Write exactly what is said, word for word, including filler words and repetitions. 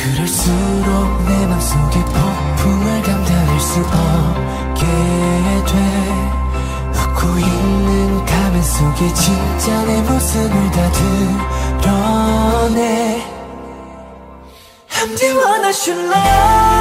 그럴수록 내 맘속에 폭풍을 감당할 수 없게 돼. 웃고 있는 가면 속에 진짜 내 모습을 다 드러내. I'm the one I should love.